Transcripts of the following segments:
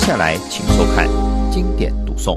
下来请收看经典读诵。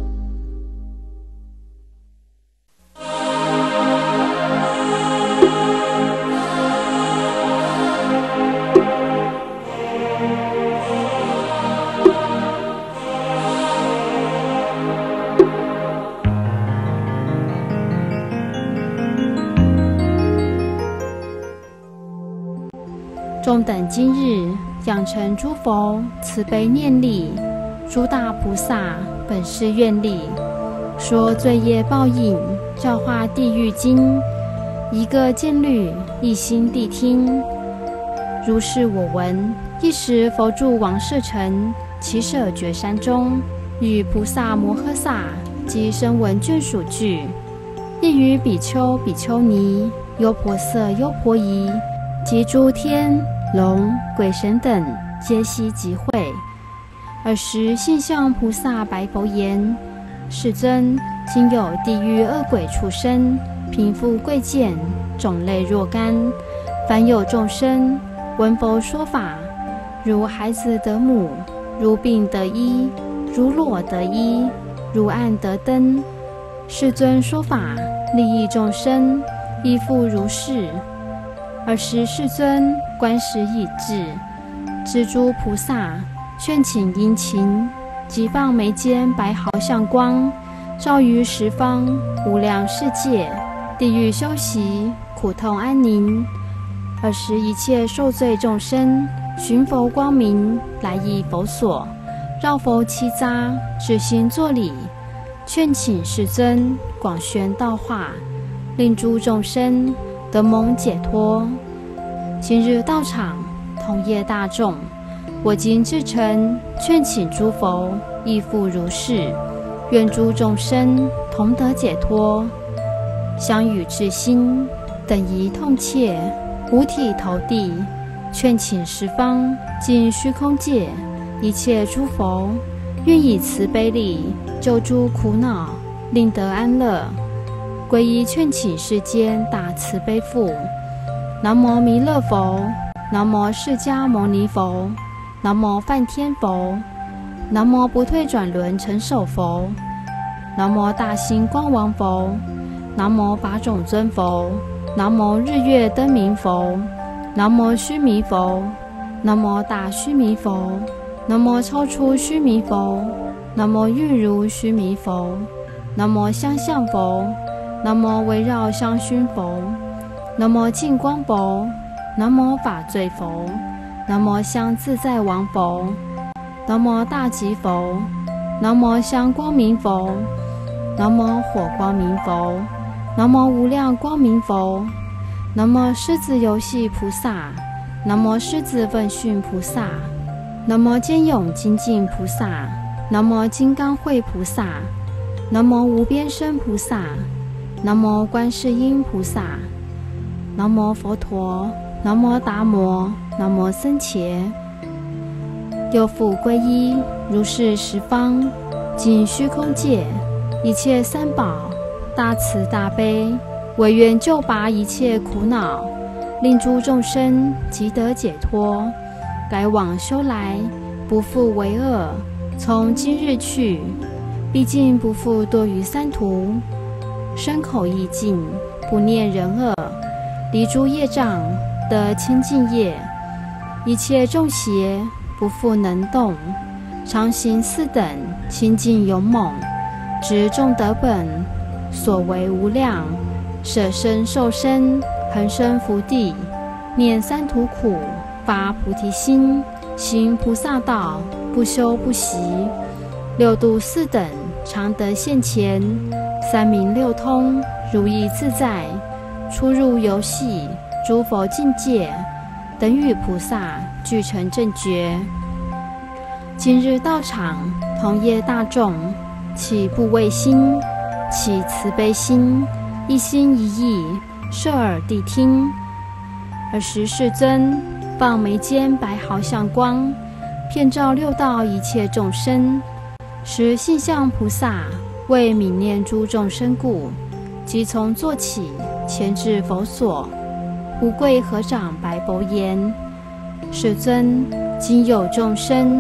众等今日养成诸佛慈悲念力，诸大菩萨本是愿力，说罪业报应，教化地狱经，一个见律，一心谛听。如是我闻。一时佛住王舍城奇舍绝山中，与菩萨摩诃萨及声闻眷属聚，亦与比丘、比丘尼、优婆塞、优婆夷及诸天龙鬼神等皆悉集会。尔时性相菩萨白佛言：世尊，今有地狱恶鬼畜生，贫富贵贱，种类若干，凡有众生闻佛说法，如孩子得母，如病得医，如裸得衣，如暗得灯。世尊说法利益众生，亦复如是。尔时世尊观时已至，知诸菩萨劝请殷勤，即放眉间白毫相光，照于十方无量世界，地狱修习，苦痛安宁。尔时一切受罪众生寻佛光明，来诣佛所，绕佛七匝，至心作礼，劝请世尊广宣道化，令诸众生得蒙解脱。今日道场同业大众，我今至诚劝请诸佛，亦复如是，愿诸众生同得解脱。相与至心，等疑痛切，五体投地，劝请十方尽虚空界一切诸佛，愿以慈悲力救诸苦恼，令得安乐。皈依劝请世间大慈悲父。南无弥勒佛，南无释迦牟尼佛，南无梵天佛，南无不退转轮成首佛，南无大星光王佛，南无法种尊佛，南无日月灯明佛，南无须弥佛，南无大须弥佛，南无超出须弥佛，南无欲如须弥佛，南无相向佛，南无围绕香熏佛，南无净光佛，南无法最佛，南无香自在王佛，南无大吉佛，南无香光明佛，南无火光明佛，南无无量光明佛，南无狮子游戏菩萨，南无狮子问讯菩萨，南无坚勇精进菩萨，南无金刚慧菩萨，南无无边身菩萨，南无观世音菩萨，南无佛陀，南无达摩，南无僧伽。又复皈依如是十方尽虚空界一切三宝，大慈大悲，唯愿救拔一切苦恼，令诸众生即得解脱，改往修来，不复为恶。从今日去，毕竟不复堕于三途，身口意净，不念人恶，离诸业障，得清净业，一切众邪不复能动，常行四等清净勇猛，执众德本，所为无量，舍身受身，恒生福地，念三途苦，发菩提心，行菩萨道，不修不习，六度四等常得现前，三明六通，如意自在，出入游戏，诸佛境界，等与菩萨俱成正觉。今日道场同业大众，起怖畏心，起慈悲心，一心一意，摄耳谛听。尔时世尊放眉间白毫相光，遍照六道一切众生。时性相菩萨为悯念诸众生故，即从坐起，前至佛所，无跪合掌白佛言：世尊，今有众生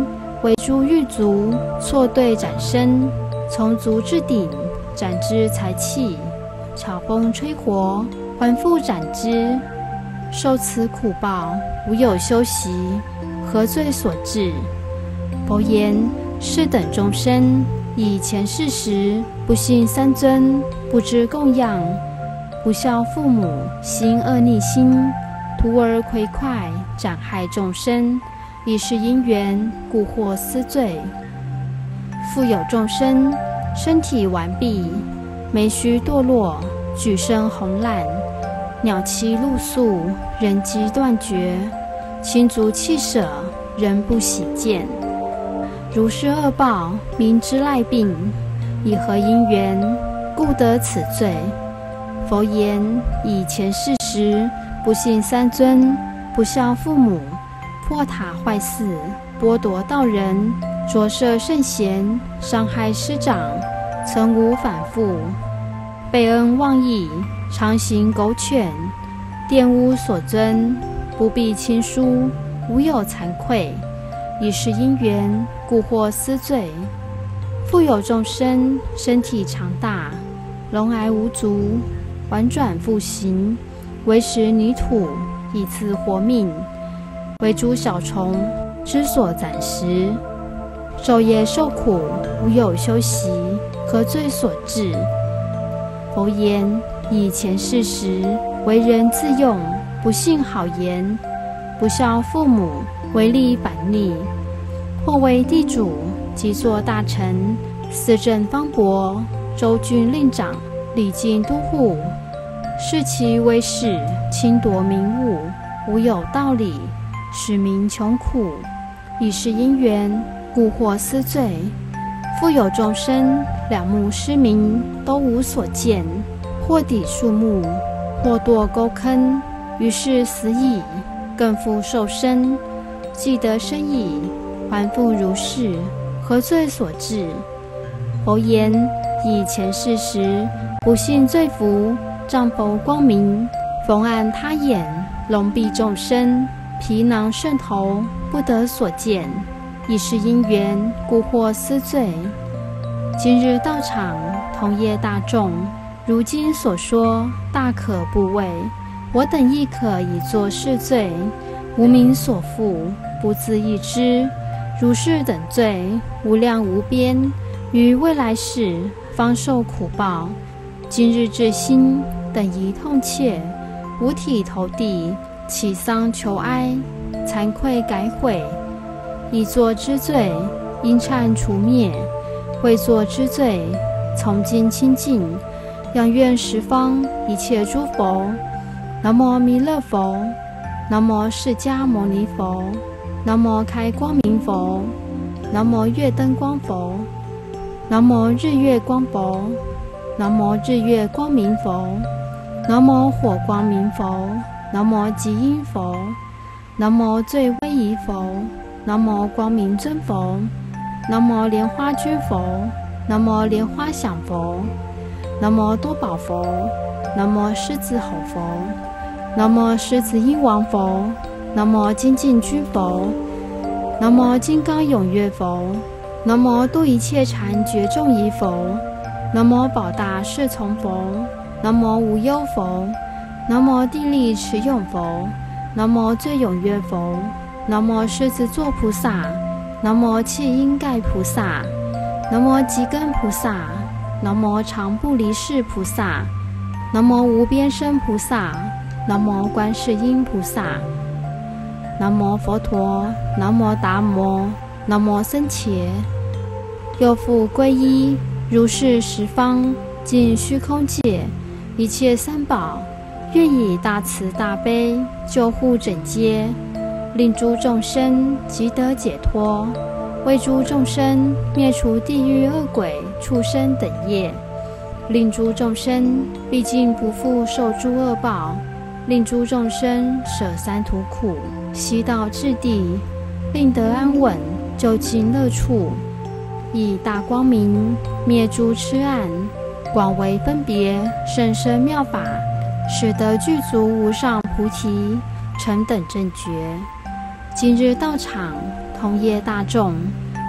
为诸狱卒错对斩身，从足至顶，斩之才气，巧风吹活，还复斩之。受此苦报，无有休息，何罪所致？佛言：是等众生以前世时不信三尊，不知供养，不孝父母，行恶逆心，徒而聩快，斩害众生，以是因缘，故获斯罪。复有众生身体顽婢，眉须堕落，举身红烂，鸟栖露宿，人迹断绝，亲族弃舍，人不喜见。如是恶报，民之赖病，以何因缘，故得此罪？佛言：以前世时不信三尊，不孝父母，破塔坏寺，剥夺道人，着摄圣贤，伤害师长，曾无反复，背恩忘义，常行苟犬，玷污所尊，不避亲疏，无有惭愧，以是因缘，故获斯罪。复有众生身体长大，聋癌无足，婉转复行，为食泥土，以赐活命，为诸小虫之所暂食，昼夜受苦，无有休息，何罪所致？佛言：以前世时，为人自用，不信好言，不孝父母，违逆反逆，或为地主，即作大臣，司政方伯，州郡令长，礼进都护，视其为事，侵夺民物，无有道理，使民穷苦，以是因缘，故获斯罪。复有众生两目失明，都无所见，或抵树木，或堕沟坑，于是死矣，更复受生，既得生矣，还复如是，何罪所致？佛言：以前世时，不信罪福，障佛光明，逢暗他眼，聋闭众生，皮囊渗透，不得所见，以是因缘，故获斯罪。今日道场，同业大众，如今所说，大可怖畏。我等亦可以作是罪，无名所缚，不自易知。如是等罪，无量无边，于未来世方受苦报。今日至心，等疑痛切，五体投地，起丧求哀，惭愧改悔。已作之罪，因忏除灭；未作之罪，从今清净。仰愿十方一切诸佛，南无弥勒佛，南无释迦牟尼佛，南无开光明佛，南无月灯光佛，南无日月光佛，南无日月光明佛，南无火光明佛，南无极音佛，南无最威仪佛，南无光明尊佛，南无莲花君佛，南无莲花响佛，南无多宝佛，南无狮子吼佛，南无狮子音王佛，南无精进居佛，南无金刚踊跃佛，南无度一切禅觉众疑佛，南无宝大侍从佛，南无无忧佛，南无地利持永佛，南无最踊跃佛，南无狮子座菩萨，南无气音盖菩萨，南无吉根菩萨，南无常不离世菩萨，南无无边身菩萨，南无观世音菩萨，南无佛陀，南无达摩，南无僧伽。又复皈依如是十方尽虚空界一切三宝，愿以大慈大悲救护整洁，令诸众生即得解脱，为诸众生灭除地狱恶鬼畜生等业，令诸众生毕竟不复受诸恶报，令诸众生舍三途苦，悉到至地，令得安稳，就近乐处，以大光明灭诸痴暗，广为分别，甚深妙法，使得具足无上菩提成等正觉。今日道场同业大众，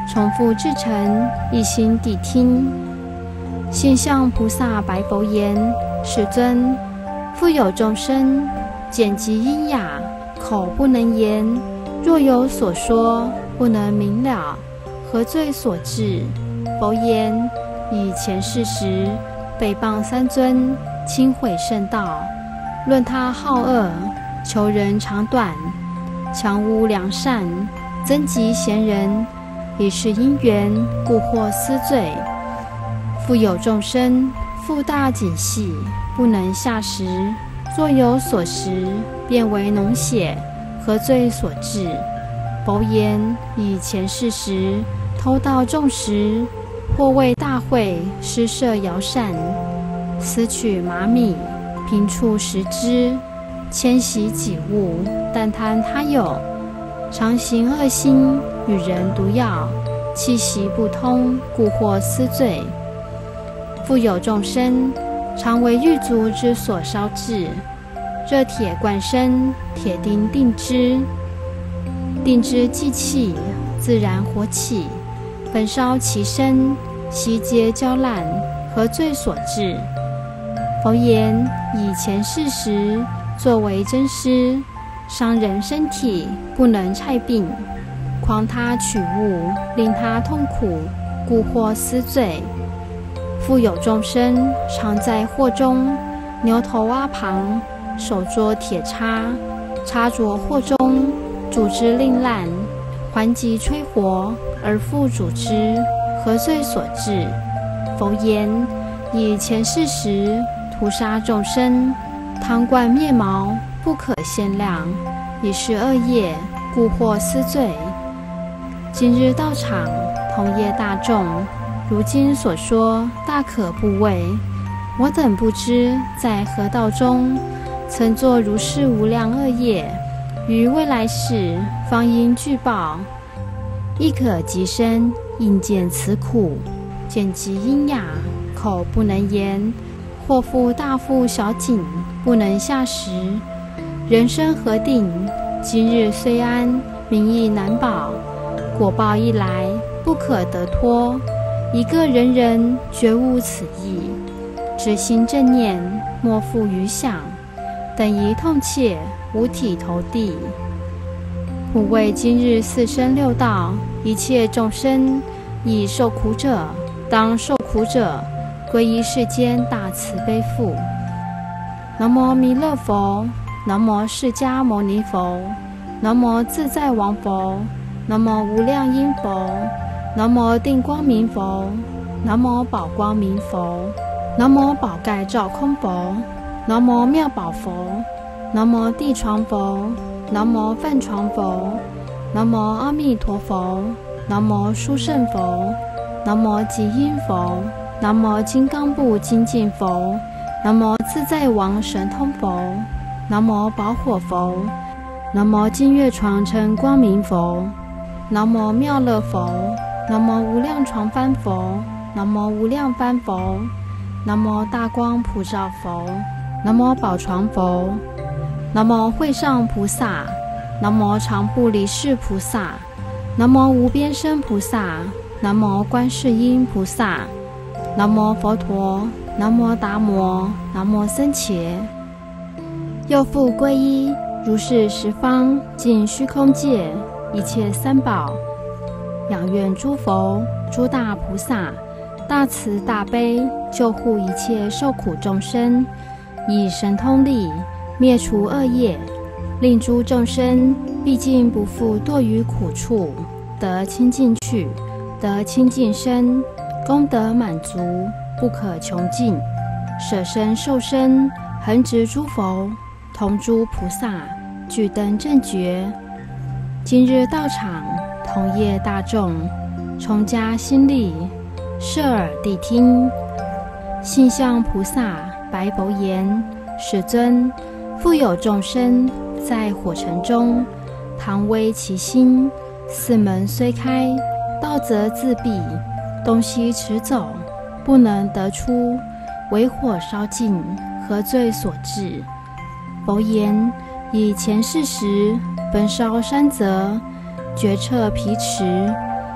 重复至诚，一心谛听。现象菩萨白佛言：世尊，复有众生见机音雅，口不能言，若有所说，不能明了，何罪所致？佛言：以前世时，诽谤三尊，轻毁圣道，论他好恶，求人长短，强污良善，增极贤人，以是因缘，故获斯罪。复有众生腹大颈细，不能下食，若有所食，便为脓血，何罪所致？佛言：以前世时，偷盗众食，或为大会施设肴膳，私取麻米，贫处食之，迁徙己物，但贪他有，常行恶心，与人毒药，气息不通，故获斯罪。复有众生常为狱卒之所烧制，热铁灌身，铁钉钉之，钉之既气，自然火起，焚烧其身，悉皆焦烂，何罪所致？佛言：以前世时，作为真师，伤人身体，不能拆病，诓他取物，令他痛苦，故获斯罪。复有众生常在祸中，牛头蛙旁，手捉铁叉，插着祸中，煮之令烂，还即吹火，而复煮之，何罪所致？佛言：以前世时，屠杀众生，汤灌灭毛，不可限量，已是恶业，故获斯罪。今日道场，同业大众，如今所说，大可怖畏。我等不知在何道中，曾作如是无量恶业，于未来世方应具报，亦可即身应见此苦。见机音雅，口不能言，或复大腹小颈，不能下食。人生何定？今日虽安，名亦难保。果报一来，不可得脱。一个人人觉悟此意，只心正念，莫负余想，等一痛切，五体投地。普为今日四生六道，一切众生以受苦者，当受苦者，归依世间大慈悲父。南无弥勒佛，南无释迦牟尼佛，南无自在王佛，南无无量音佛，南无定光明佛，南无宝光明佛，南无宝盖照空佛，南无妙宝佛，南无地床佛，南无饭床佛，南无阿弥陀佛，南无殊胜佛，南无极音佛，南无金刚部精进佛，南无自在王神通佛，南无宝火佛，南无金月床称光明佛，南无妙乐佛，南无无量床幡佛，南无无量幡佛，南无大光普照佛，南无宝床佛，南无会上菩萨，南无常不离世菩萨，南无无边身菩萨，南无观世音菩萨，南无佛陀，南无达摩，南无僧伽。又复皈依如是十方尽虚空界一切三宝，仰愿诸佛、诸大菩萨大慈大悲，救护一切受苦众生，以神通力灭除恶业，令诸众生毕竟不复堕于苦处，得清净去，得清净身，功德满足，不可穷尽，舍身受身，恒值诸佛，同诸菩萨，具登正觉。今日道场，同业大众，重加心力，摄耳谛听。信向菩萨白佛言：世尊，复有众生在火城中，唐危其心，四门虽开，道则自闭，东西驰走，不能得出，为火烧尽，何罪所致？佛言：以前世时，焚烧山泽，决彻皮池，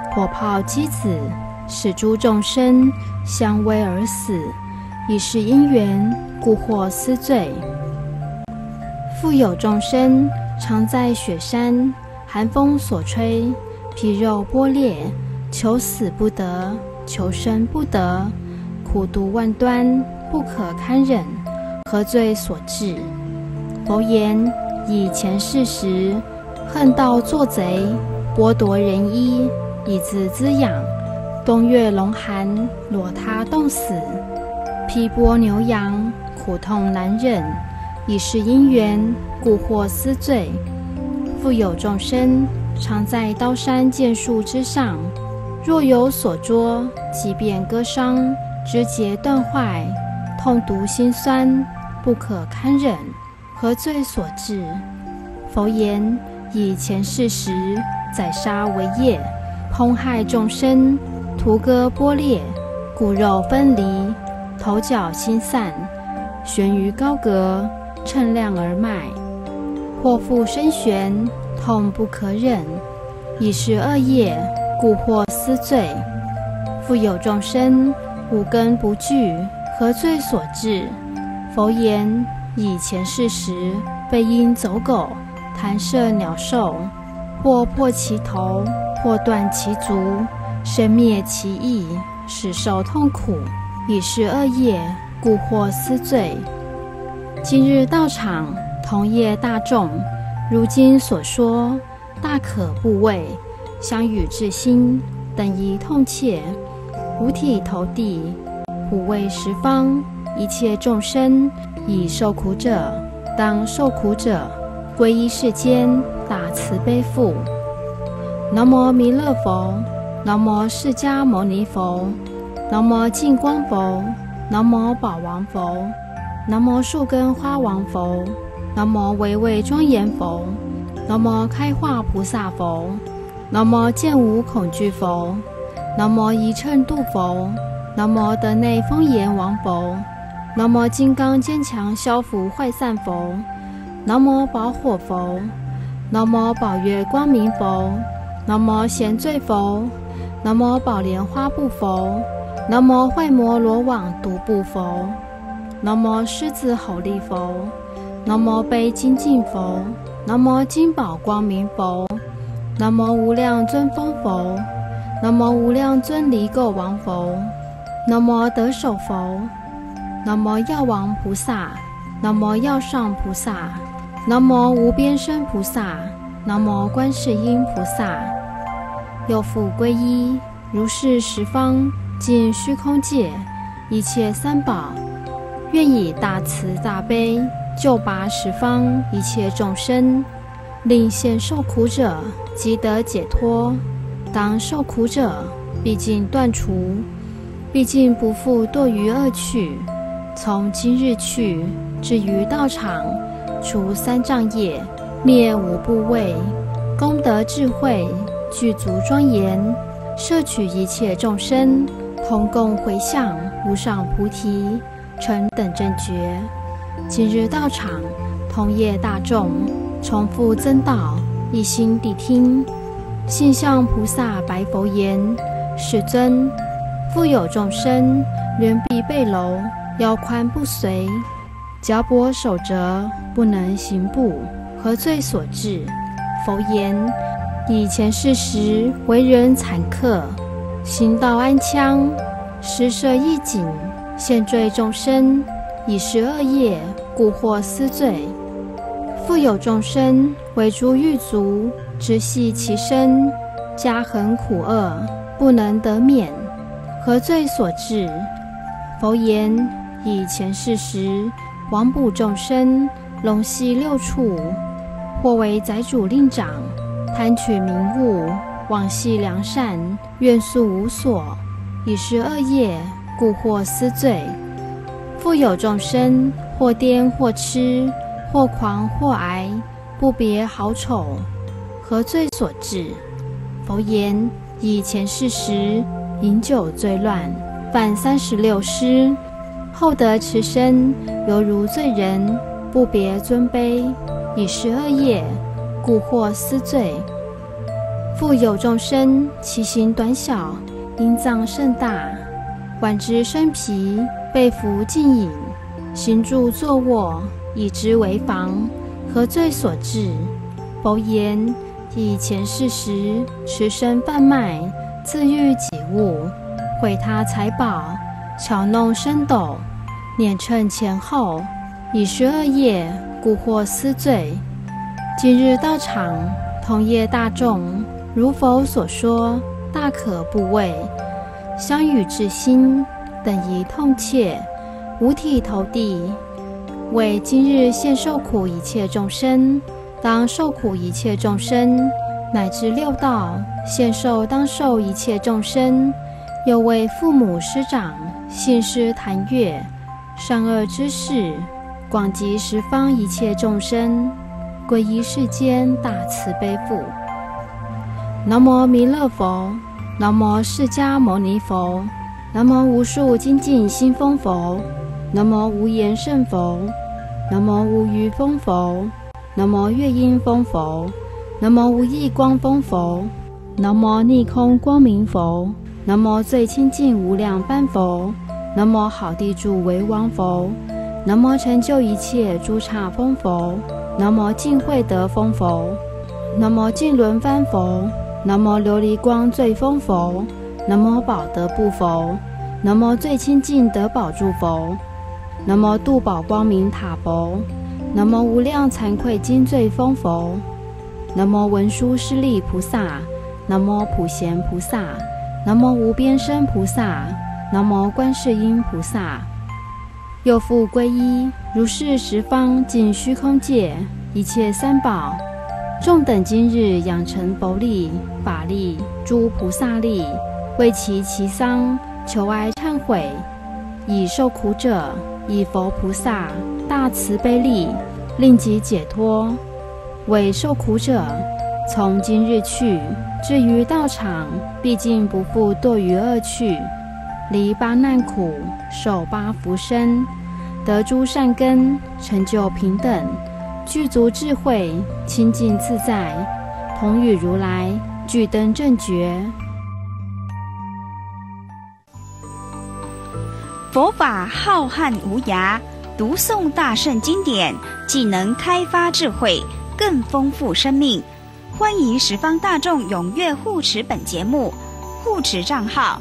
火炮击子，使诸众生相危而死，以是因缘，故获斯罪。复有众生常在雪山，寒风所吹，皮肉剥裂，求死不得，求生不得，苦毒万端，不可堪忍，何罪所致？佛言：以前世时，恨盗作贼，剥夺人衣，以自滋养；冬月龙寒，裸他冻死；披剥牛羊，苦痛难忍，以是因缘，故获斯罪。复有众生常在刀山剑树之上，若有所捉，即便割伤，肢节断坏，痛毒心酸，不可堪忍，何罪所致？佛言：以前世时，宰杀为业，烹害众生，屠割剥裂，骨肉分离，头脚心散，悬于高阁，称量而卖，或复身悬，痛不可忍，以是恶业，故获斯罪。复有众生五根不具，何罪所致？佛言：以前世时，被鹰走狗，弹射鸟兽，或破其头，或断其足，生灭其意，使受痛苦，以是恶业，故获斯罪。今日道场，同业大众，如今所说，大可怖畏，相与至心，等宜痛切，五体投地，虎畏十方，一切众生以受苦者，当受苦者，皈依世间大慈悲父。南无弥勒佛，南无释迦牟尼佛，南无净光佛，南无宝王佛，南无树根花王佛，南无唯畏庄严佛，南无开化菩萨佛，南无见无恐惧佛，南无一乘度佛，南无德内丰严王佛，南无金刚坚强消伏坏散佛，南无宝火佛，南无宝月光明佛，南无贤罪佛，南无宝莲花布佛，南无坏魔罗网毒布佛，南无狮子吼力佛，南无悲精进佛，南无金宝光明佛，南无无量尊风佛，南无无量尊离垢王佛，南无得手佛，南无药王菩萨，南无药上菩萨，南无无边身菩萨，南无观世音菩萨。又复皈依如是十方尽虚空界一切三宝，愿以大慈大悲救拔十方一切众生，令现受苦者即得解脱，当受苦者毕竟断除，毕竟不复堕于恶趣。从今日去，至于道场，除三障业，灭五怖畏，功德智慧具足庄严，摄取一切众生，同共回向无上菩提，成等正觉。今日道场，同业大众，重复增道，一心谛听。信向菩萨白佛言：世尊，复有众生，人必背楼，腰宽不遂，脚跛手折，不能行步，何罪所致？佛言：以前世时，为人惨刻，行道安详，施设义景，现罪众生，以是恶业，故获斯罪。复有众生，为诸狱卒，直系其身，加横苦恶，不能得免，何罪所致？佛言：以前世时，亡卜众生，笼系六处，或为宰主令长，贪取名物，妄系良善，愿速无所，以是恶业，故获斯罪。复有众生，或癫或痴，或狂或癌，不别好丑，何罪所致？佛言：以前世时，饮酒醉乱，犯36失，后得持身，犹如罪人，不别尊卑，以是恶业，故获斯罪。 复有众生，其形短小，阴脏甚大，腕肢身皮，背服净隐，行住坐卧，以之为防，何罪所致？佛言：以前世时，持身贩卖，自欲己物，毁他财宝，巧弄升斗，碾称前后，以施恶业，故获斯罪。今日道场，同业大众，如佛所说，大可怖畏，相与至心，等宜痛切，五体投地，为今日现受苦一切众生，当受苦一切众生，乃至六道现受当受一切众生，又为父母师长，信师谈阅，善恶之事，广及十方一切众生，皈依世间大慈悲父。南无弥勒佛，南无释迦牟尼佛，南无无数精进心风佛，南无无言胜佛，南无无余风佛，南无月音风佛，南无无异光风佛，南无逆空光明佛，南无最清净无量般佛，南无好地主为王佛，南无成就一切诸刹风佛，南无净慧德风佛，南无净轮幡佛，南无琉璃光最风佛，南无宝德部佛，南无最清净德宝柱佛，南无度宝光明塔佛，南无无量惭愧金最风佛，南无文殊师利菩萨，南无普贤菩萨，南无无边身菩萨，南无观世音菩萨。又复皈依如是十方尽虚空界一切三宝，众等今日养成佛力、法力、诸菩萨力，为其丧，求哀忏悔，以受苦者，以佛菩萨大慈悲力，令其解脱。为受苦者，从今日去，至于道场，毕竟不复堕于恶趣，离八难苦，受八福身，得诸善根，成就平等，具足智慧，清净自在，同与如来俱登正觉。 佛法浩瀚无涯，读诵大圣经典，既能开发智慧，更丰富生命。欢迎十方大众踊跃护持本节目，护持账号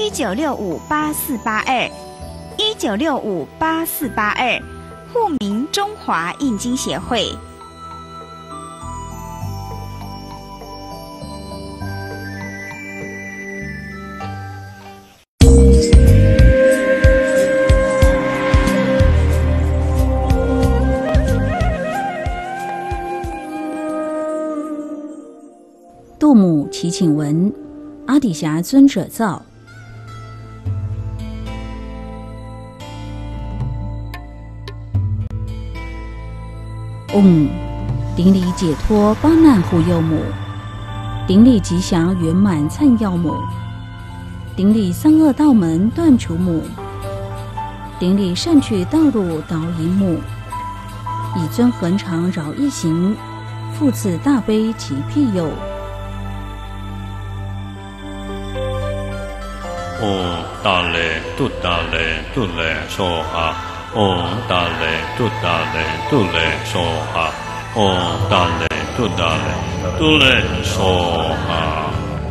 19658482，19658482，户名中华印经协会。 度母祈请文，阿底峡尊者造。顶礼解脱八难护佑母，顶礼吉祥圆满灿耀母，顶礼三恶道门断除母，顶礼善趣道路导引母，以尊恒常饶一行，复赐大悲及庇佑。 大雷度大雷度雷说哈，大雷度大雷度雷说哈，大雷度大雷度雷说哈。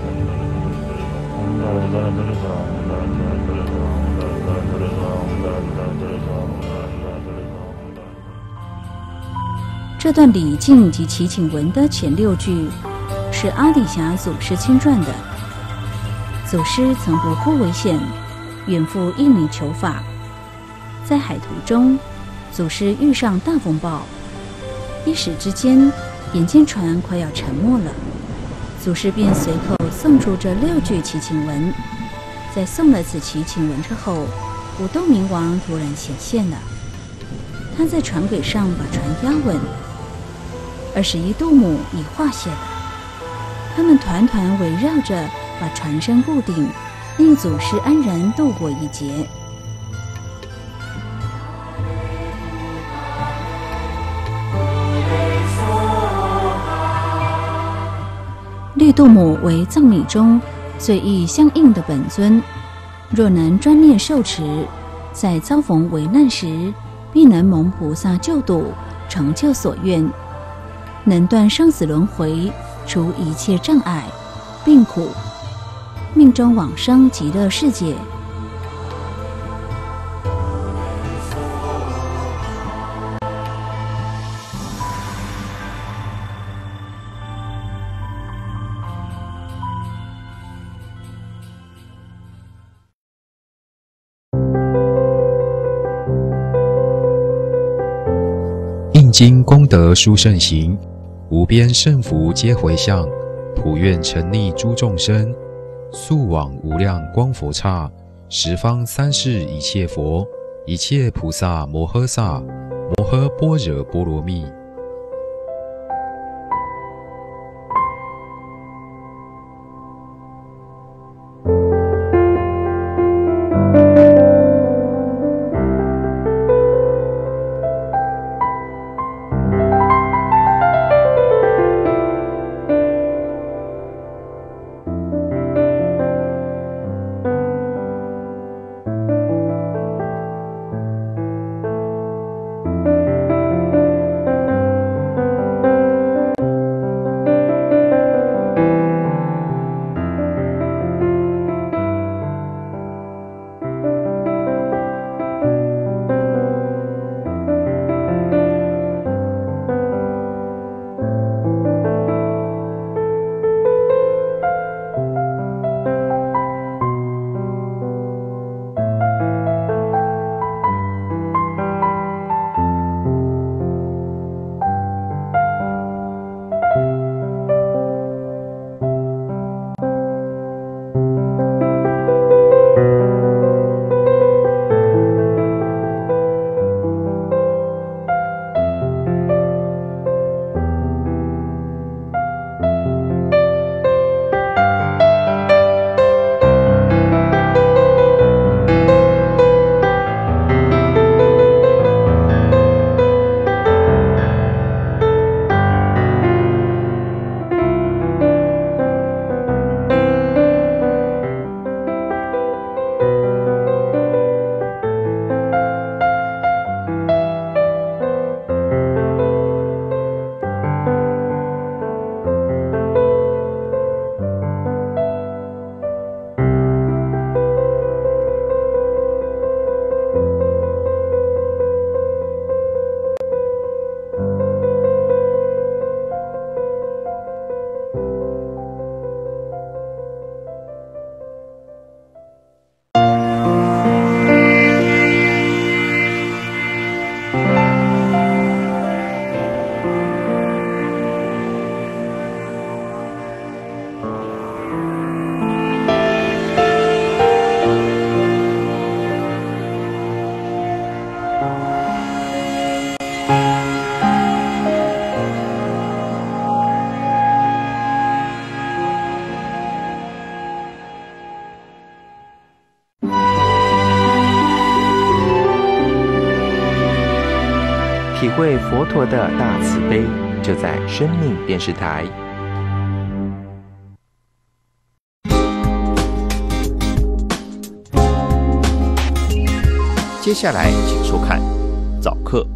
这段礼敬及祈请文的前6句是阿底峡祖师亲传的。祖师曾不顾危险，远赴印尼求法，在海途中，祖师遇上大风暴，一时之间，眼见船快要沉没了，祖师便随口诵出这6句祈请文。在诵了此祈请文之后，五洞明王突然显现了，他在船轨上把船压稳，21度母已化现了，他们团团围绕着，把船身固定，令祖师安然度过一劫。 绿度母为藏米中最易相应的本尊，若能专念受持，在遭逢危难时，必能蒙菩萨救度，成就所愿，能断生死轮回，除一切障碍、病苦，命中往生极乐世界。 印经功德殊胜行，无边胜福皆回向，普愿沉溺诸众生，速往无量光佛刹，十方三世一切佛，一切菩萨摩诃萨，摩诃般若波罗蜜。 体会佛陀的大慈悲，就在生命电视台。 接下来请收看早课。